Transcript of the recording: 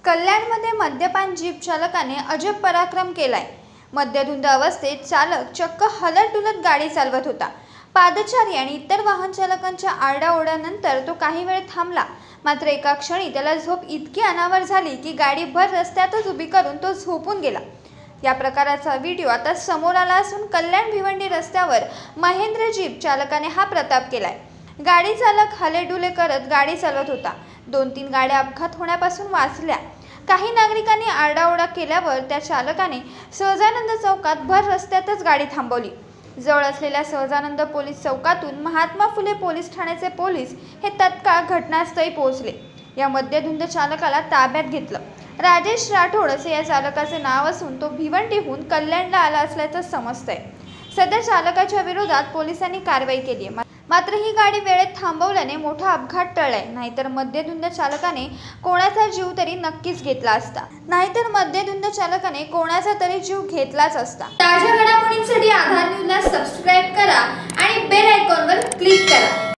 कल्याणमध्ये मद्यपान जीप चालकाने अजब पराक्रम केलाय। मद्यधुंद अवस्थेत चालक चक्क हलत-डुलत गाडी चालवत होता। पादचारी आणि इतर वाहन चालकांच्या आरडाओरड्यानंतर तो काही वेळ थांबला, मात्र एका क्षणी त्याला झोप इतकी अनावर झाली की गाडी भर रस्त्यातच उभी करून तो झोपून गेला। या प्रकाराचा व्हिडिओ आता समोर आला असून कल्याण भिवंडी रस्त्यावर महेंद्र जीप चालकाने हा प्रताप केलाय। गाडी चालक हलेडुले करत गाडी चालवत होता। 2-3 गाड्या अपघात होण्यापासून वाचल्या। काही नागरिकांनी आरडाओरडा केल्यावर त्या चालकाने सहजानंद चौकात भर रस्त्यातच गाडी थांबवली। जवळ असलेल्या सहजानंद पोलीस चौकातून महात्मा फुले पोलीस ठाण्याचे पोलीस हे तत्काळ घटनास्थळी पोहोचले। या मद्यधुंद चालकाला ताब्यात घेतलं। राजेश राठोड असे या चालकाचे नाव असून तो भिवंडीहून कल्याणला आला असल्याचं समजतंय। सदर चालकाच्या विरोधात पोलिसांनी कारवाई केली आहे। मात्र ही गाडी वेळेत थांबवल्याने मोठा अपघात टळलाय। नाहीतर मद्यधुंद चालकाने कोणाचा जीव तरी नक्कीच घेतला असता। ताज्या घडामोडींसाठी आधार न्यूजला सबस्क्राइब करा आणि बेल आयकॉनवर क्लिक करा।